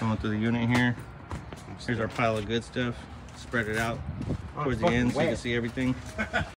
Going through the unit here. Here's our pile of good stuff. Spread it out towards the end so you can see everything.